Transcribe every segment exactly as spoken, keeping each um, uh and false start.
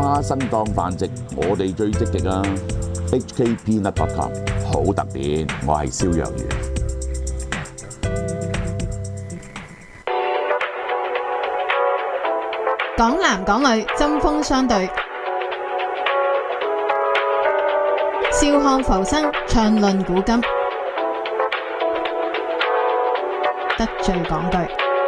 花生檔繁殖，我哋最積極啊 ！H K Peanut dot com 好特別，我係蕭若元。 港男港女針鋒相對，笑看浮生，暢論古今，得罪講句。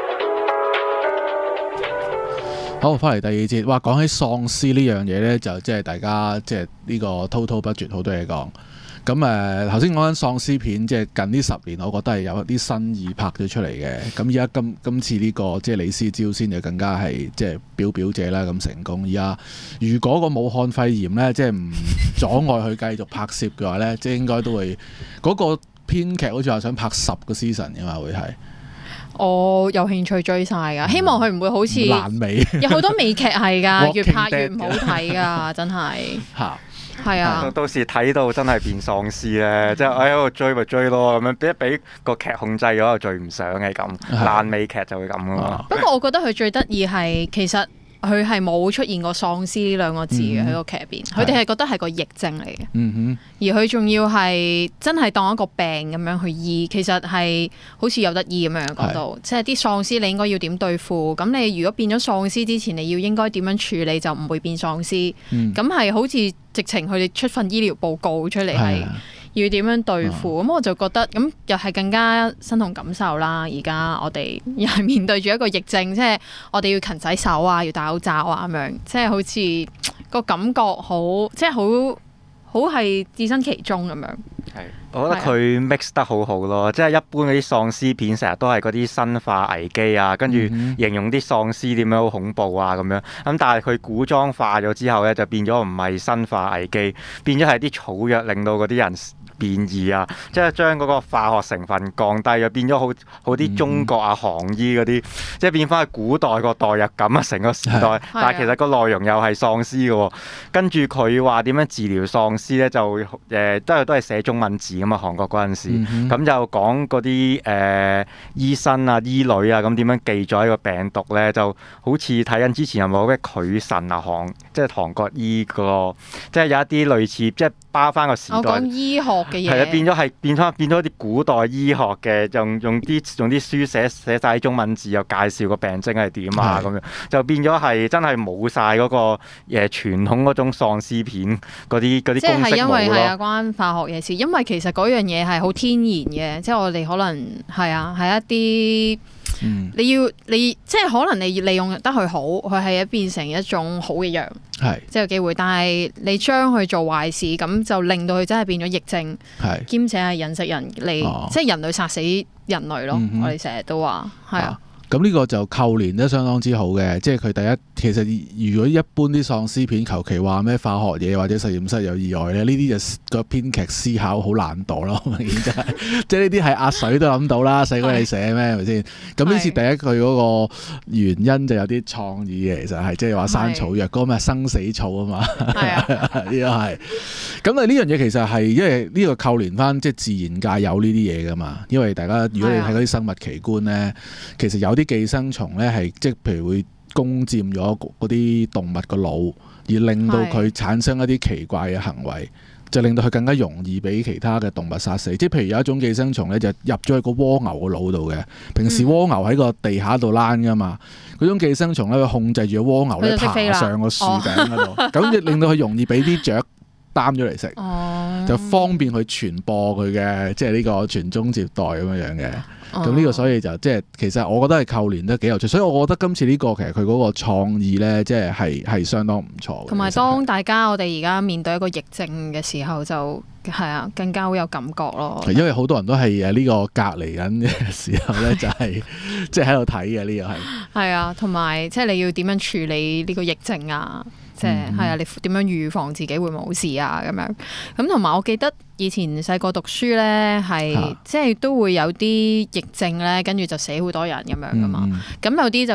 好，翻嚟第二節，哇！講起喪屍呢樣嘢呢，就即係大家即係呢個滔滔不絕，好多嘢講。咁誒頭先講緊喪屍片，即係近呢十年，我覺得係有啲新意拍咗出嚟嘅。咁而家今今次呢個即係李思朝先就更加係即係表表者啦，咁成功。而家如果個武漢肺炎呢，即係唔阻礙佢繼續拍攝嘅話呢，即係應該都會嗰個編劇好似話想拍十個 season 嘅嘛，會係。 我有興趣追晒㗎，希望佢唔會好似爛尾， 有好多美劇係㗎，越拍越唔好睇㗎，真係。嚇，係啊！ 到時睇到真係變喪屍咧，即係我喺度追咪追咯，咁樣俾一俾個劇控制咗，又追唔上嘅咁，爛美劇就會咁㗎嘛。 不過我覺得佢最得意係其實。佢係冇出現過喪屍呢兩個字嘅喺個劇入邊，佢哋係覺得係個疫症嚟嘅， 嗯、 而佢仲要係真係當一個病咁樣去醫，其實係好似有得醫咁樣講到，即係啲喪屍你應該要點對付，咁你如果變咗喪屍之前，你要應該點樣處理就唔會變喪屍，咁係、嗯、好似直情佢哋出份醫療報告出嚟係。要點樣對付咁、嗯、我就覺得咁又係更加身同感受啦。而家我哋又係面對住一個疫症，即係我哋要勤洗手啊，要戴口罩啊咁樣，即係好似個感覺好，即係好好係置身其中咁樣。 係，我覺得佢 mix 得好好咯，即係一般嗰啲喪屍片成日都係嗰啲生化危機啊，跟住形容啲喪屍點樣好恐怖啊咁樣。咁但係佢古裝化咗之後咧，就變咗唔係生化危機，變咗係啲草藥令到嗰啲人變異啊，即係將嗰個化學成分降低咗，變咗好好啲中國啊行醫嗰啲，即係變翻去古代個代入感啊，成個時代。但係其實個內容又係喪屍嘅喎。跟住佢話點樣治療喪屍咧，就誒、呃、都係都係寫中文字㗎嘛，韓國嗰陣時。咁、嗯、哼就講嗰啲誒醫生啊、醫女啊，咁點樣記載個病毒咧，就好似睇緊之前有冇咩許慎啊，韓即係韓國醫個，即係有一啲類似即係包翻個時代。我講醫學。 係啊，變咗係變咗變咗啲古代醫學嘅，用用啲用啲書寫寫曬中文字，又介紹個病徵係點啊咁樣，就變咗係真係冇晒嗰個誒傳統嗰種喪屍片嗰啲嗰啲公式冇咯。即係因為係啊關化學嘢事，因為其實嗰樣嘢係好天然嘅，即係我哋可能係啊係一啲。嗯、你要你即係可能你利用得佢好，佢係變成一種好嘅藥，係即係有機會。但係你將佢做壞事，咁就令到佢真係變咗疫症，係兼且係人食人嚟，哦、即係人類殺死人類咯。嗯、哼我哋成日都話係啊。 咁呢個就扣連得相當之好嘅，即係佢第一其實如果一般啲喪屍片求其話咩化學嘢或者實驗室有意外咧，呢啲就個編劇思考好懶惰咯，明顯真係，即係呢啲係阿水都諗到啦，使鬼你寫咩係咪先？咁呢次第一句嗰個原因就有啲創意嘅，其實係即係話生草藥嗰個咩生死草啊嘛，係啊，呢個係。咁啊呢樣嘢其實係因為呢個扣連翻即係自然界有呢啲嘢噶嘛，因為大家如果你睇嗰啲生物奇觀咧，其實有啲寄生蟲咧係即係譬如會攻佔咗嗰啲動物個腦，而令到佢產生一啲奇怪嘅行為，就令到佢更加容易俾其他嘅動物殺死。即係譬如有一種寄生蟲咧，就入咗去個蝸牛個腦度嘅。平時蝸牛喺個地下度躝噶嘛，嗰種寄生蟲咧會控制住個蝸牛咧爬上個樹頂嗰度，咁就令到佢容易俾啲雀擔咗嚟食，哦、就方便佢傳播佢嘅即係呢個傳宗接代咁樣樣嘅。咁呢、哦、個所以就即係其實我覺得係扣連得幾有趣，所以我覺得今次呢個其實佢嗰個創意咧，即係係係相當唔錯嘅。同埋當大家我哋而家面對一個疫症嘅時候，就係啊更加好有感覺咯。 因為好多人都係誒呢個隔離緊嘅時候咧，就係即係喺度睇嘅呢個係。係啊，同埋即係你要點樣處理呢個疫症啊？即係係啊，你點樣預防自己會冇事啊？咁樣咁同埋我記得以前細個讀書咧，係、啊、即係都會有啲疫症咧，跟住就死好多人咁樣噶嘛。咁、嗯、有啲就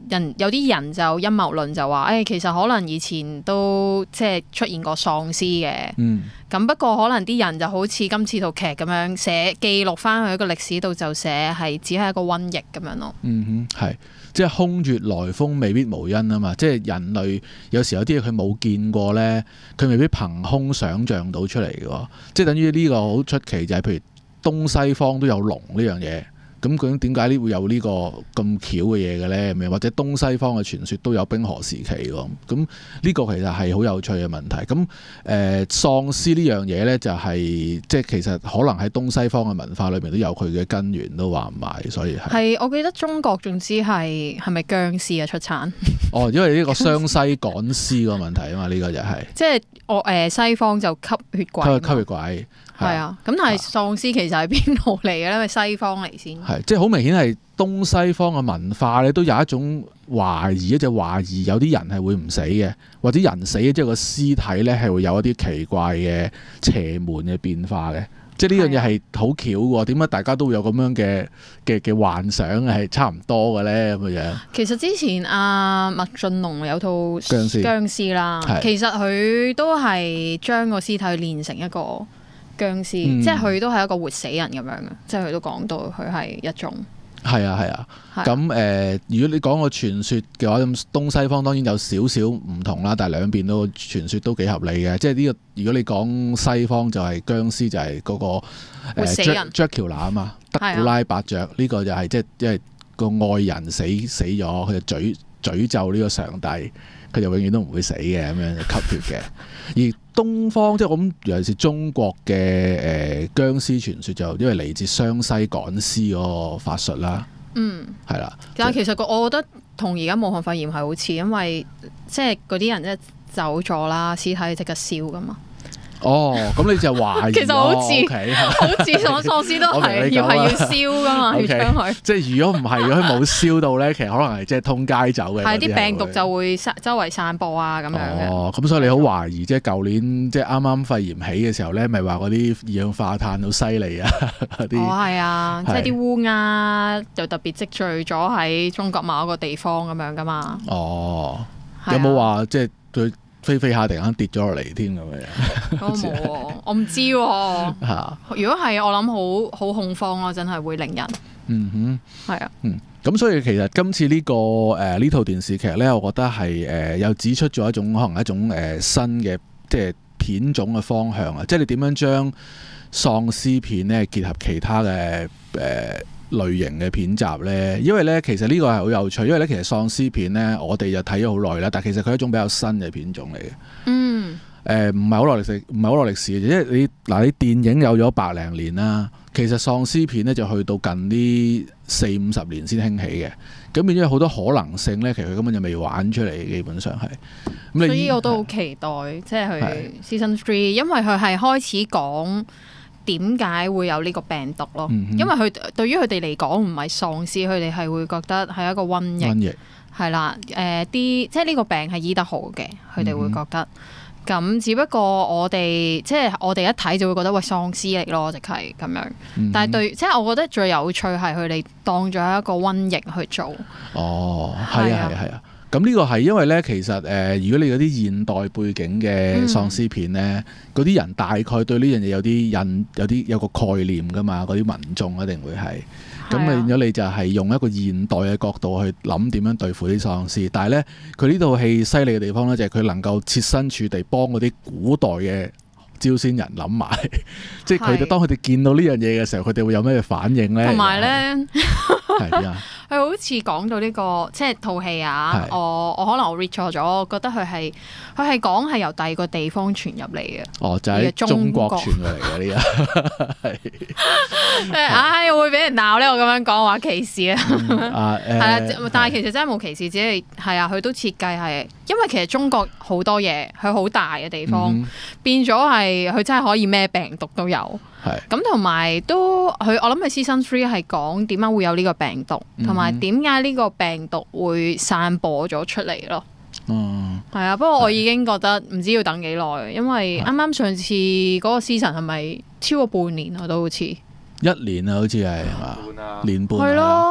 人有啲人就陰謀論就話，誒、哎、其實可能以前都即係出現過喪屍嘅。 嗯。 咁不過可能啲人就好似今次套劇咁樣寫記錄翻去一個歷史度，就寫係只係一個瘟疫咁樣咯。 嗯哼，係。即係空穴來風未必無因啊嘛！即係人類有時有啲嘢佢冇見過呢，佢未必憑空想像到出嚟嘅喎。即係等於呢個好出奇就係、是，譬如東西方都有龍呢樣嘢。咁究竟點解呢會有呢個咁巧嘅嘢嘅咧？咁或者東西方嘅傳說都有冰河時期喎。咁呢個其實係好有趣嘅問題。咁誒、呃、喪屍呢樣嘢咧，就係、是、即係其實可能喺東西方嘅文化裏面都有佢嘅根源，都話唔埋。所以係係我記得中國總之係係咪殭屍啊出產？ 哦，因為呢個湘西趕屍個問題啊嘛，呢、這個就係、是、 即係我誒西方就吸血鬼， 吸血鬼。 係啊，咁但係喪屍其實係邊度嚟嘅咧？咪西方嚟先？ 係即係好明顯係東西方嘅文化咧，都有一種懷疑，就懷疑有啲人係會唔死嘅，或者人死即係個屍體咧係會有一啲奇怪嘅邪門嘅變化嘅。即係呢樣嘢係好巧喎，點解大家都會有咁樣嘅嘅嘅幻想係差唔多嘅咧咁樣？其實之前阿麥浚龍有套殭屍殭屍啦，其實佢都係將個屍體練成一個殭屍，嗯、即係佢都係一個活死人咁樣嘅，即係佢都講到佢係一種。係啊係啊，咁誒、啊呃，如果你講個傳說嘅話，咁東西方當然有少少唔同啦，但係兩邊都傳說都幾合理嘅。即係呢、這個，如果你講西方就係殭屍就係嗰、那個活死人 Dracula 啊嘛，德古拉伯爵呢、啊、個就係、是、即係因為個愛人死死咗，佢就詛詛咒呢個上帝，佢就永遠都唔會死嘅咁樣吸血嘅。而東方即係咁，尤其是中國嘅誒殭屍傳說，就因為嚟自湘西趕屍嗰個法術啦。嗯，係啦。但係其實個我覺得同而家武漢肺炎係好似，因為即係嗰啲人即係走咗啦，屍體即刻燒噶嘛。哦，咁你就懷疑其實好似、哦 okay、好似喪喪屍都係要係要燒噶嘛，要將佢。即係如果唔係，如果佢冇燒到咧，其實可能係即係通街走嘅。係啲病毒就會周圍散播啊咁樣嘅。哦，咁所以你好懷疑，即係舊年即係啱啱肺炎起嘅時候咧，咪話嗰啲二氧化碳好犀利啊嗰啲。哦，係啊，即係啲烏鴉就特別積聚咗喺中國某一個地方咁樣噶嘛。哦，有冇話即係對？飛飛下突然間跌咗落嚟添咁樣，我冇喎，我唔知喎。如果係我諗好好恐慌咯，真係會令人。嗯哼，係啊。嗯，咁所以其實今次呢、這個誒呢套電視劇咧，我覺得係誒、呃、又指出咗一種可能一種誒、呃、新嘅即係片種嘅方向啊，即係你點樣將喪屍片咧結合其他嘅誒。呃類型嘅片集呢，因為呢，其實呢個係好有趣，因為呢，其實喪屍片呢，我哋就睇咗好耐啦，但其實佢係一種比較新嘅片種嚟嘅。嗯。誒，唔係好耐歷史，唔係好耐歷史嘅，因為你嗱，你電影有咗百零年啦，其實喪屍片呢，就去到近呢四五十年先興起嘅，咁變咗好多可能性呢，其實佢根本就未玩出嚟，基本上係。所以我都好期待，即係佢 Season Three，因為佢係開始講。點解會有呢個病毒咯？嗯、因為佢對於佢哋嚟講唔係喪屍，佢哋係會覺得係一個瘟疫，瘟疫係啦。誒啲、呃、即係呢個病係醫得好嘅，佢哋會覺得。咁、嗯、只不過我哋即係我哋一睇就會覺得喂喪屍嚟咯，即係咁樣。嗯、但係對即係我覺得最有趣係佢哋當咗一個瘟疫去做。哦，係啊，係啊，係啊。咁呢個係因為咧，其實誒、呃，如果你嗰啲現代背景嘅喪屍片咧，嗰啲、嗯、人大概對呢樣嘢有啲印，有啲有個概念噶嘛，嗰啲民眾一定會係。咁變咗你就係用一個現代嘅角度去諗點樣對付啲喪屍，但係咧佢呢套戲犀利嘅地方咧，就係佢能夠設身處地幫嗰啲古代嘅招先人諗埋，即係佢哋當佢哋見到呢樣嘢嘅時候，佢哋會有咩反應咧？同埋咧，係啊。佢好似講到呢、這個即係套戲啊，是我我可能我 read 錯咗，我覺得佢係佢係講係由第二個地方傳入嚟嘅。哦，就喺中國傳過嚟嘅呢個係。唉，會俾人鬧咧，我咁樣講話歧視啊。係啊，但係其實真係冇歧視，只係係啊，佢都設計係，因為其實中國好多嘢，佢好大嘅地方，嗯、變咗係佢真係可以咩病毒都有。咁同埋都佢我諗佢 Season Three 係講點解會有呢個病毒，同埋點解呢個病毒會散播咗出嚟咯。嗯，係啊，不過我已經覺得唔知要等幾耐，因為啱啱上次嗰個 season 係咪超過半年啊？都好似一年啊，好似係嘛？年半係咯。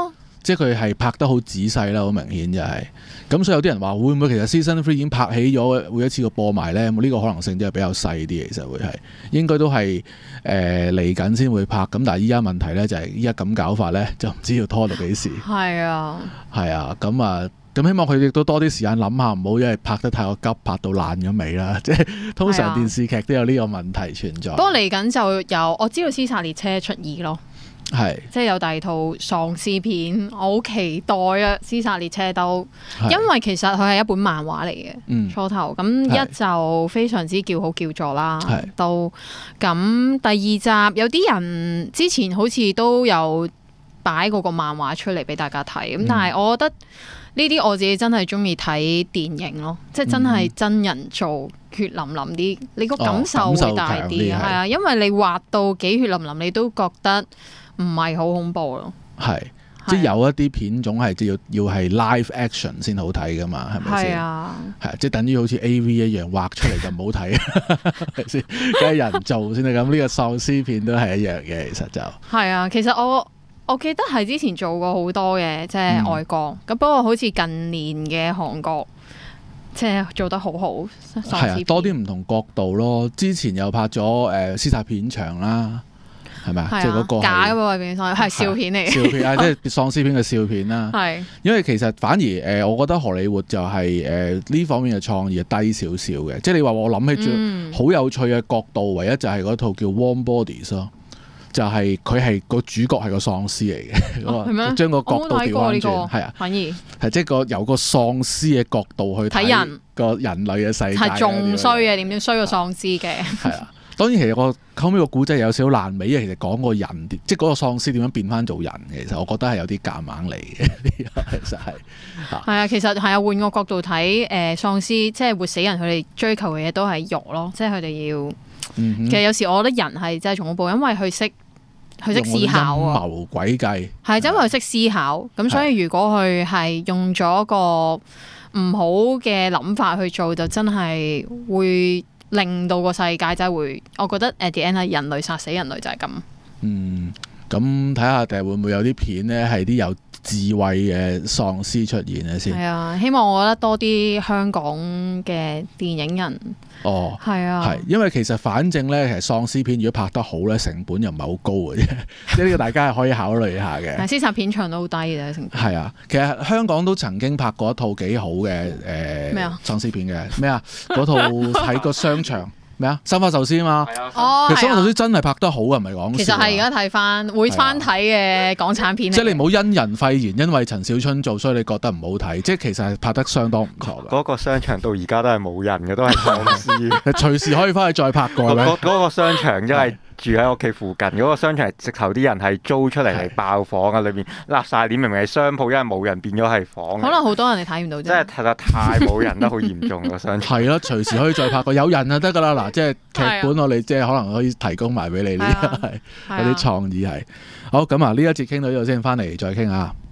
即係佢係拍得好仔細啦，好明顯就係、是。咁所以有啲人話會唔會其實 Season Three 已經拍起咗，會一次過播埋咧？呢、這個可能性真係比較細啲，其實會係應該都係誒嚟緊先會拍。咁但係依家問題咧就係依家咁搞法咧，就唔知要拖到幾時。 係啊， 係啊，咁啊。咁希望佢亦都多啲時間諗下，唔好因為拍得太過急，拍到爛咗尾啦。即係通常電視劇都有呢個問題存在。 不過嚟緊就有，我知道《屍殺列車》出二咯， 係即係有第二套喪屍片，我好期待啊！《屍殺列車》都，因為其實佢係一本漫畫嚟嘅，嗯、初頭咁一就非常之叫好叫座啦，到咁第二集有啲人之前好似都有擺嗰個漫畫出嚟俾大家睇，咁、嗯、但係我覺得。呢啲我自己真係中意睇電影咯，即係真係真人做血淋淋啲，你個感受會大啲，係啊，因為你畫到幾血淋淋，你都覺得唔係好恐怖咯。係， 即係有一啲片種係要要係 live action 先好睇噶嘛，係咪先？係啊，係即係等於好似 A V 一樣畫出嚟就唔好睇，係咪先？梗係人做先係咁，呢個喪屍片都係一樣嘅，其實就係啊， 其實我。我記得係之前做過好多嘅，即係外國咁。嗯、不過好似近年嘅韓國，即係做得好好。係啊， 多啲唔同角度咯。之前又拍咗誒屍殺片場啦，係咪啊？即係嗰個假嘅喎，變相係笑片嚟嘅。 笑片啊，即係喪屍片嘅笑片啦。 係是， 因為其實反而誒、呃，我覺得荷里活就係誒呢方面嘅創意係低少少嘅。即係你話我諗起最好有趣嘅角度，唯一就係嗰套叫《Warm Bodies》咯。就係佢係個主角係個喪屍嚟嘅，將個角度調翻轉，係啊， 反而係即係個由個喪屍嘅角度去睇人個人類嘅世界， 係仲衰嘅，點點衰過喪屍嘅。 係啊，當然其實個後尾個古仔有少少爛尾，因為其實講個人，即係嗰個喪屍點樣變翻做人，其實我覺得係有啲夾硬嚟嘅，其實係。 係啊，其實係啊，換個角度睇，誒喪屍即係活死人，佢哋追求嘅嘢都係肉咯，即係佢哋要。嗯、哼其實有時我覺得人係真係仲恐怖，因為佢識。佢識思考啊， 謀詭計係，因為佢識思考，咁所以如果佢係用咗個唔好嘅諗法去做，就真係會令到個世界真係會，我覺得 at the end 係人類殺死人類就係咁。 嗯，咁睇下第日會唔會有啲片咧係啲有智慧嘅喪屍出現咧先。係啊，希望我覺得多啲香港嘅電影人。 哦， 係啊， 係，因為其實反正咧，其實喪屍片如果拍得好咧，成本又唔係好高嘅啫，即係呢個大家係可以考慮下嘅。 但係屍殺片場都好低嘅成本。 係啊，其實香港都曾經拍過一套幾好嘅誒咩啊喪屍片嘅咩啊？嗰套喺個商場。咩啊？生化壽司啊嘛， 哦， 其實生化壽司真係拍得好啊，唔係講笑。 其實係而家睇翻會翻睇嘅港產片。 即係你唔好因人廢言，因為陳小春做，所以你覺得唔好睇。即係其實係拍得相當唔錯嘅。 嗰個商場到而家都係冇人嘅，都係喪屍。 隨時可以翻去再拍過咧。 嗰嗰個商場真係住喺屋企附近，嗰個商場係直頭啲人係租出嚟嚟爆房啊！裏面立晒點，明明係商鋪，因為冇人變咗係房。 可能好多人你睇唔到啫。 真係睇得太冇人得好嚴重個商場。 係咯，隨時可以再拍過，有人就得㗎啦。嗱，即係劇本我哋即係可能可以提供埋俾你，呢啲係有啲創意係。好，咁啊，呢一節傾到呢度先，翻嚟再傾下。